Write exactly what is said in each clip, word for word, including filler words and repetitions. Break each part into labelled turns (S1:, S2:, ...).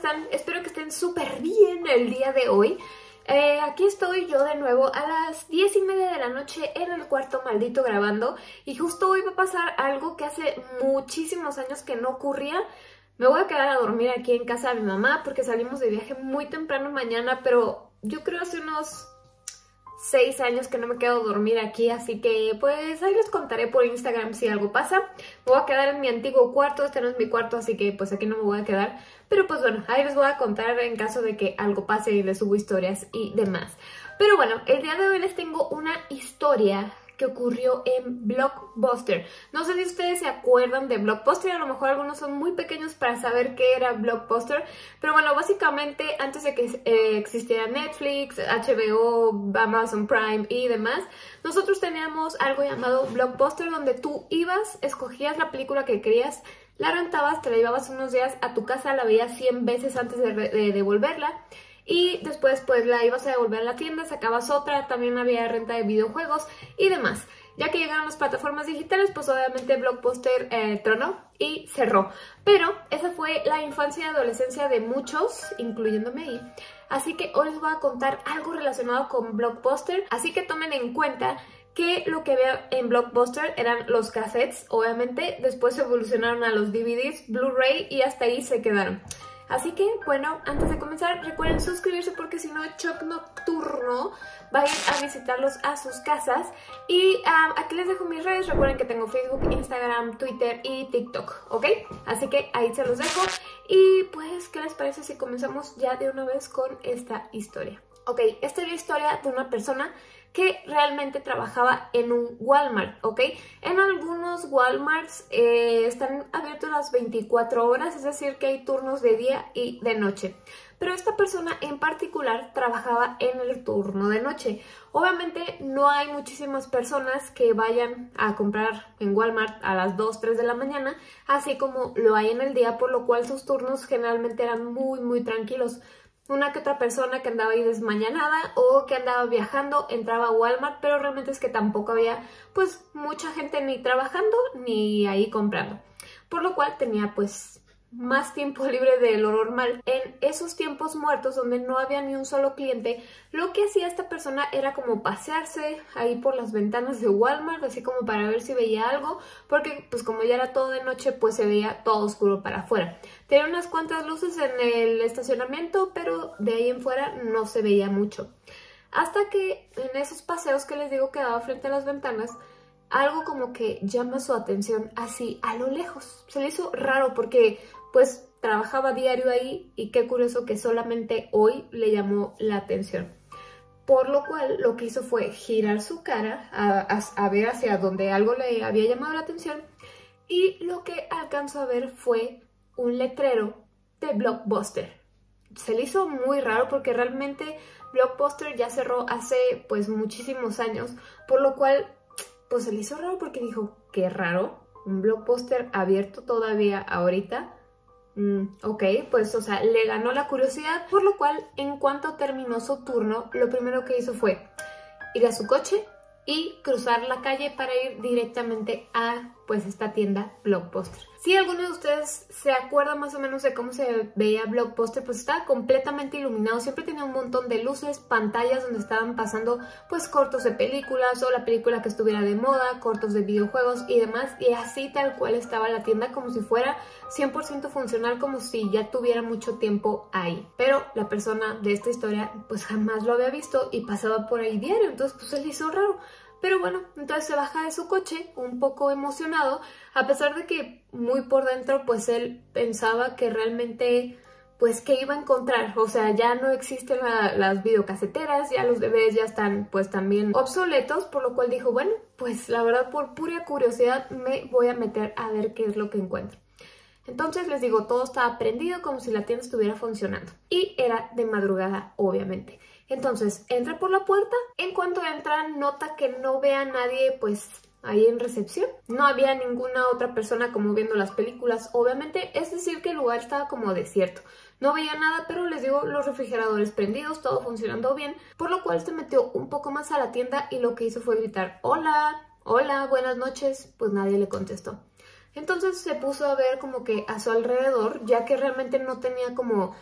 S1: están? Espero que estén súper bien el día de hoy. Eh, aquí estoy yo de nuevo a las diez y media de la noche en el cuarto maldito grabando. Y justo hoy va a pasar algo que hace muchísimos años que no ocurría. Me voy a quedar a dormir aquí en casa de mi mamá porque salimos de viaje muy temprano mañana, pero yo creo hace unos seis años que no me quedo a dormir aquí, así que pues ahí les contaré por Instagram si algo pasa. Me voy a quedar en mi antiguo cuarto, este no es mi cuarto, así que pues aquí no me voy a quedar. Pero pues bueno, ahí les voy a contar en caso de que algo pase y les subo historias y demás. Pero bueno, el día de hoy les tengo una historia que ocurrió en Blockbuster. No sé si ustedes se acuerdan de Blockbuster, a lo mejor algunos son muy pequeños para saber qué era Blockbuster, pero bueno, básicamente antes de que eh, existiera Netflix, H B O, Amazon Prime y demás, nosotros teníamos algo llamado Blockbuster, donde tú ibas, escogías la película que querías, la rentabas, te la llevabas unos días a tu casa, la veías cien veces antes de, de devolverla. Y después pues la ibas a devolver a la tienda, sacabas otra, también había renta de videojuegos y demás. Ya que llegaron las plataformas digitales, pues obviamente Blockbuster eh, tronó y cerró. Pero esa fue la infancia y adolescencia de muchos, incluyéndome ahí. Así que hoy les voy a contar algo relacionado con Blockbuster. Así que tomen en cuenta que lo que había en Blockbuster eran los cassettes, obviamente. Después evolucionaron a los D V Ds, Blu-ray y hasta ahí se quedaron. Así que, bueno, antes de comenzar, recuerden suscribirse porque si no, Choc Nocturno va a ir a visitarlos a sus casas. Y um, aquí les dejo mis redes. Recuerden que tengo Facebook, Instagram, Twitter y TikTok, ¿ok? Así que ahí se los dejo. Y pues, ¿qué les parece si comenzamos ya de una vez con esta historia? Ok, esta es la historia de una persona que realmente trabajaba en un Walmart, ¿ok? En algunos Walmarts eh, están abiertos las veinticuatro horas, es decir que hay turnos de día y de noche. Pero esta persona en particular trabajaba en el turno de noche. Obviamente no hay muchísimas personas que vayan a comprar en Walmart a las dos, tres de la mañana, así como lo hay en el día, por lo cual sus turnos generalmente eran muy, muy tranquilos. Una que otra persona que andaba ahí desmañanada o que andaba viajando entraba a Walmart, pero realmente es que tampoco había pues mucha gente ni trabajando ni ahí comprando. Por lo cual tenía pues más tiempo libre de lo normal. En esos tiempos muertos donde no había ni un solo cliente, lo que hacía esta persona era como pasearse ahí por las ventanas de Walmart, así como para ver si veía algo, porque pues como ya era todo de noche, pues se veía todo oscuro para afuera. Tenía unas cuantas luces en el estacionamiento, pero de ahí en fuera no se veía mucho. Hasta que en esos paseos que les digo que daba frente a las ventanas, algo como que llama su atención así a lo lejos. Se le hizo raro porque pues trabajaba diario ahí y qué curioso que solamente hoy le llamó la atención. Por lo cual lo que hizo fue girar su cara a, a, a ver hacia donde algo le había llamado la atención y lo que alcanzó a ver fue un letrero de Blockbuster. Se le hizo muy raro porque realmente Blockbuster ya cerró hace pues muchísimos años, por lo cual pues se le hizo raro porque dijo, qué raro, un Blockbuster abierto todavía ahorita. Mm, ok, pues o sea, le ganó la curiosidad, por lo cual en cuanto terminó su turno, lo primero que hizo fue ir a su coche y cruzar la calle para ir directamente a pues esta tienda Blockbuster. Si alguno de ustedes se acuerda más o menos de cómo se veía Blockbuster, pues estaba completamente iluminado, siempre tenía un montón de luces, pantallas donde estaban pasando pues cortos de películas o la película que estuviera de moda, cortos de videojuegos y demás, y así tal cual estaba la tienda como si fuera cien por ciento funcional, como si ya tuviera mucho tiempo ahí. Pero la persona de esta historia pues jamás lo había visto y pasaba por ahí diario, entonces pues se le hizo raro. Pero bueno, entonces se baja de su coche un poco emocionado, a pesar de que muy por dentro pues él pensaba que realmente pues que iba a encontrar. O sea, ya no existen la, las videocaseteras, ya los D V Ds ya están pues también obsoletos, por lo cual dijo, bueno, pues la verdad por pura curiosidad me voy a meter a ver qué es lo que encuentro. Entonces les digo, todo estaba prendido como si la tienda estuviera funcionando y era de madrugada, obviamente. Entonces entra por la puerta, en cuanto entra nota que no ve a nadie pues ahí en recepción. No había ninguna otra persona como viendo las películas, obviamente, es decir que el lugar estaba como desierto. No veía nada, pero les digo, los refrigeradores prendidos, todo funcionando bien, por lo cual se metió un poco más a la tienda y lo que hizo fue gritar, hola, hola, buenas noches, pues nadie le contestó. Entonces se puso a ver como que a su alrededor, ya que realmente no tenía como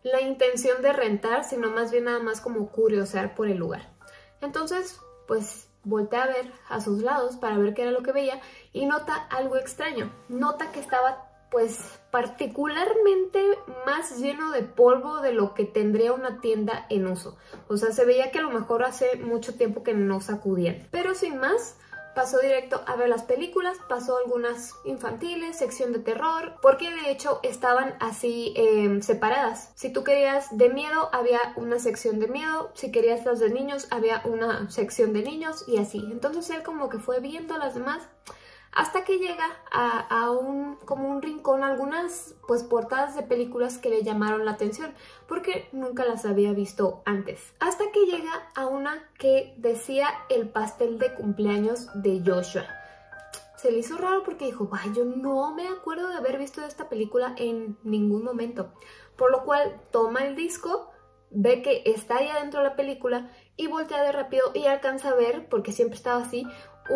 S1: la intención de rentar, sino más bien nada más como curiosear por el lugar. Entonces, pues voltea a ver a sus lados para ver qué era lo que veía y nota algo extraño. Nota que estaba pues particularmente más lleno de polvo de lo que tendría una tienda en uso. O sea, se veía que a lo mejor hace mucho tiempo que no sacudían. Pero sin más, pasó directo a ver las películas, pasó algunas infantiles, sección de terror, porque de hecho estaban así eh, separadas. Si tú querías de miedo, había una sección de miedo, si querías las de niños, había una sección de niños y así. Entonces él como que fue viendo a las demás hasta que llega a, a un, como un rincón, algunas pues portadas de películas que le llamaron la atención, porque nunca las había visto antes. Hasta que llega a una que decía el pastel de cumpleaños de Joshua. Se le hizo raro porque dijo, vaya, yo no me acuerdo de haber visto esta película en ningún momento. Por lo cual toma el disco, ve que está ahí adentro de la película y voltea de rápido y alcanza a ver, porque siempre estaba así,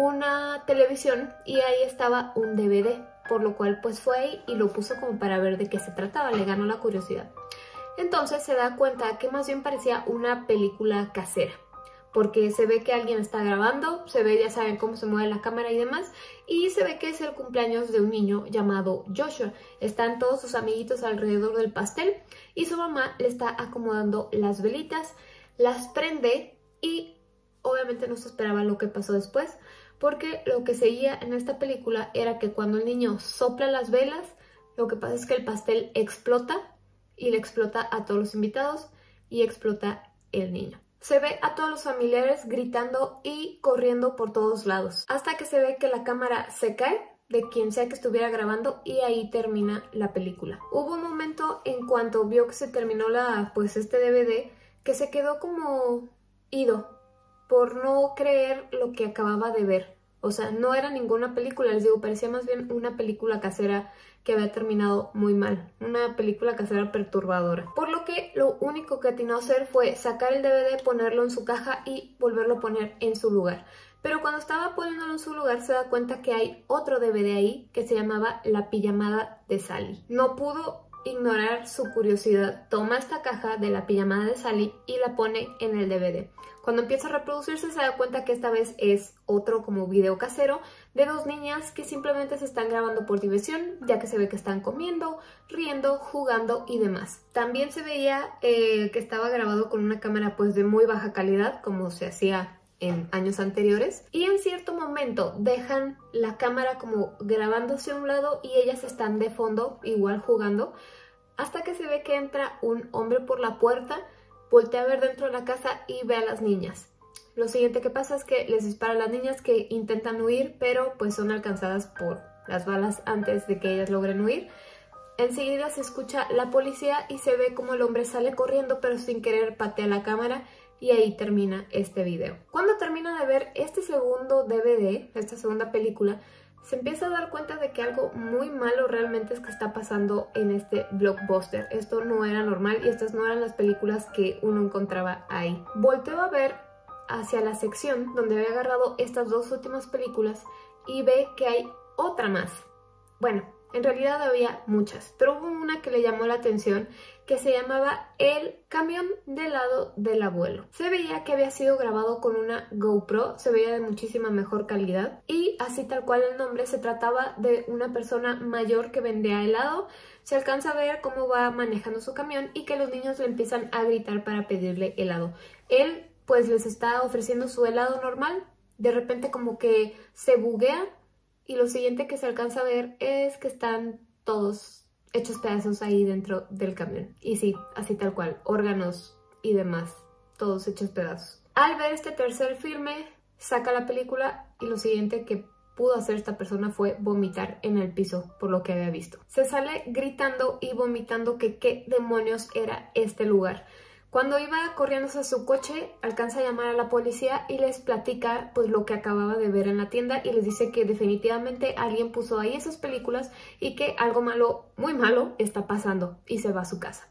S1: una televisión y ahí estaba un D V D, por lo cual pues fue ahí y lo puso como para ver de qué se trataba, le ganó la curiosidad. Entonces se da cuenta que más bien parecía una película casera, porque se ve que alguien está grabando, se ve, ya saben cómo se mueve la cámara y demás, y se ve que es el cumpleaños de un niño llamado Joshua. Están todos sus amiguitos alrededor del pastel y su mamá le está acomodando las velitas, las prende y obviamente no se esperaba lo que pasó después, porque lo que seguía en esta película era que cuando el niño sopla las velas, lo que pasa es que el pastel explota y le explota a todos los invitados y explota el niño. Se ve a todos los familiares gritando y corriendo por todos lados, hasta que se ve que la cámara se cae de quien sea que estuviera grabando y ahí termina la película. Hubo un momento en cuanto vio que se terminó la, pues este D V D, que se quedó como ido por no creer lo que acababa de ver. O sea, no era ninguna película, les digo, parecía más bien una película casera que había terminado muy mal. Una película casera perturbadora. Por lo que lo único que atinó a hacer fue sacar el D V D, ponerlo en su caja y volverlo a poner en su lugar. Pero cuando estaba poniéndolo en su lugar se da cuenta que hay otro D V D ahí que se llamaba La pijamada de Sally. No pudo ignorar su curiosidad. Toma esta caja de La pijamada de Sally y la pone en el D V D. Cuando empieza a reproducirse se da cuenta que esta vez es otro como video casero de dos niñas que simplemente se están grabando por diversión, ya que se ve que están comiendo, riendo, jugando y demás. También se veía eh, que estaba grabado con una cámara pues de muy baja calidad, como se hacía en años anteriores, y en cierto momento dejan la cámara como grabándose a un lado y ellas están de fondo igual jugando, hasta que se ve que entra un hombre por la puerta, voltea a ver dentro de la casa y ve a las niñas. Lo siguiente que pasa es que les dispara a las niñas, que intentan huir, pero pues son alcanzadas por las balas antes de que ellas logren huir. Enseguida se escucha la policía y se ve como el hombre sale corriendo, pero sin querer patea la cámara, y ahí termina este video. Cuando termina de ver este segundo D V D, esta segunda película, se empieza a dar cuenta de que algo muy malo realmente es que está pasando en este blockbuster. Esto no era normal y estas no eran las películas que uno encontraba ahí. Volteó a ver hacia la sección donde había agarrado estas dos últimas películas y ve que hay otra más. Bueno, en realidad había muchas, pero hubo una que le llamó la atención, que se llamaba El camión de helado del abuelo. Se veía que había sido grabado con una GoPro, se veía de muchísima mejor calidad y así tal cual el nombre, se trataba de una persona mayor que vendía helado. Se alcanza a ver cómo va manejando su camión y que los niños le empiezan a gritar para pedirle helado. Él pues les está ofreciendo su helado normal, de repente como que se buguea y lo siguiente que se alcanza a ver es que están todos hechos pedazos ahí dentro del camión. Y sí, así tal cual, órganos y demás, todos hechos pedazos. Al ver este tercer filme, saca la película y lo siguiente que pudo hacer esta persona fue vomitar en el piso por lo que había visto. Se sale gritando y vomitando que qué demonios era este lugar. Cuando iba corriéndose a su coche, alcanza a llamar a la policía y les platica pues lo que acababa de ver en la tienda y les dice que definitivamente alguien puso ahí esas películas y que algo malo, muy malo, está pasando, y se va a su casa.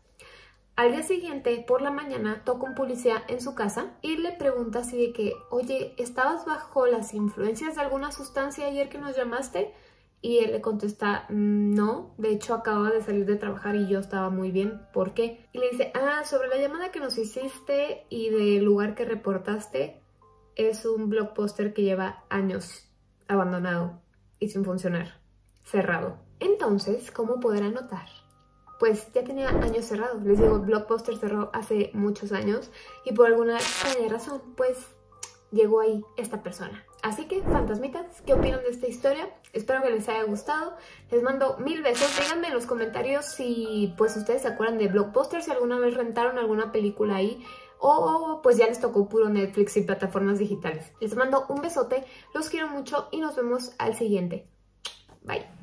S1: Al día siguiente, por la mañana, toca un policía en su casa y le pregunta así de que, oye, ¿estabas bajo las influencias de alguna sustancia ayer que nos llamaste? Y él le contesta, no, de hecho acababa de salir de trabajar y yo estaba muy bien, ¿por qué? Y le dice, ah, sobre la llamada que nos hiciste y del lugar que reportaste, es un blockbuster que lleva años abandonado y sin funcionar, cerrado. Entonces, ¿cómo podrán notar? Pues ya tenía años cerrado, les digo, Blockbuster cerró hace muchos años y por alguna extraña razón, pues llegó ahí esta persona. Así que, fantasmitas, ¿qué opinan de esta historia? Espero que les haya gustado. Les mando mil besos. Díganme en los comentarios si pues ustedes se acuerdan de Blockbuster, si alguna vez rentaron alguna película ahí o pues ya les tocó puro Netflix y plataformas digitales. Les mando un besote, los quiero mucho y nos vemos al siguiente. Bye.